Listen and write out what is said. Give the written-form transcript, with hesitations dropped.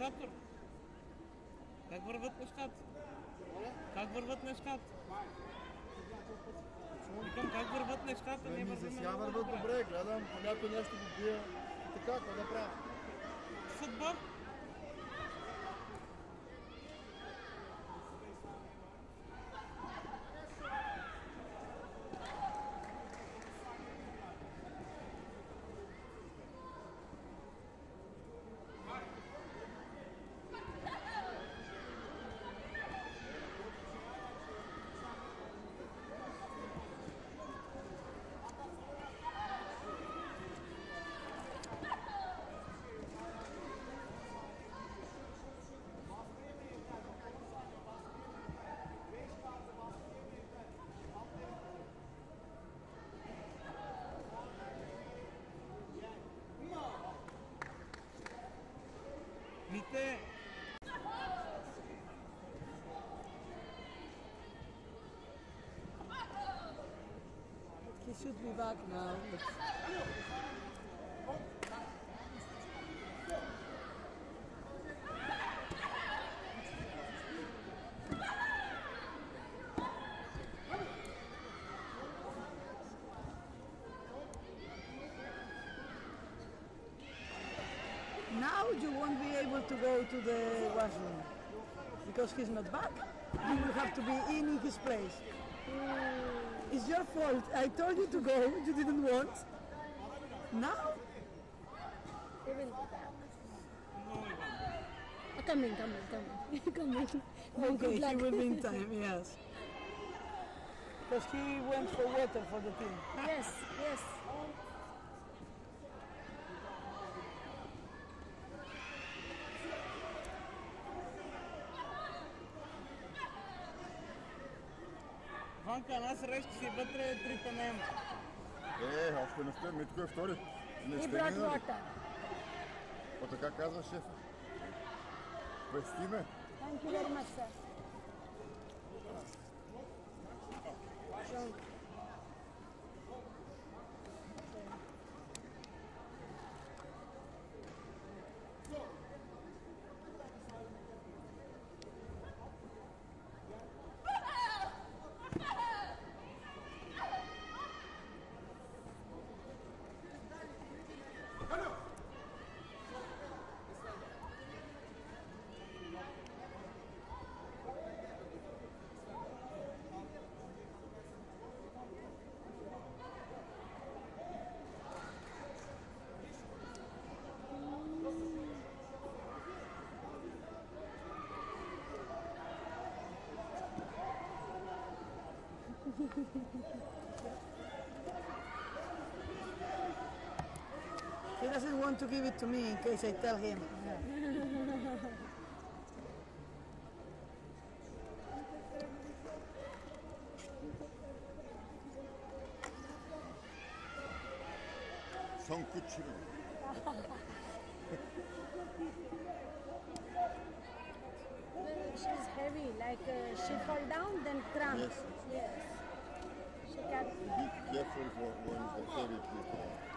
организатор. Как върват нещата? Как върват нещата? Викам, как върват нещата? Не вървим сега върват добре, гледам, по някой нещо го бия. Така, какво да правя? Съдба. Мите! He should be back now. Now you won't be able to go to the washroom because he's not back. You will have to be in his place. It's your fault. I told you to go. You didn't want. Now? They will be back. No, Ivan. Coming. Okay, he will be in time, yes. Because he went for water for the team. Yes. Ванка, една среща си вътре, трипа няма. Още не сте, Митко е втори. Не He сте brought минали. water. О, така казва шефа. Пести ме. Thank you very much, sir. He doesn't want to give it to me in case I tell him. Son kuchuru. She's heavy, like she fall down, then cramp. Yes. Yes. She can. Be careful for when the heavy people.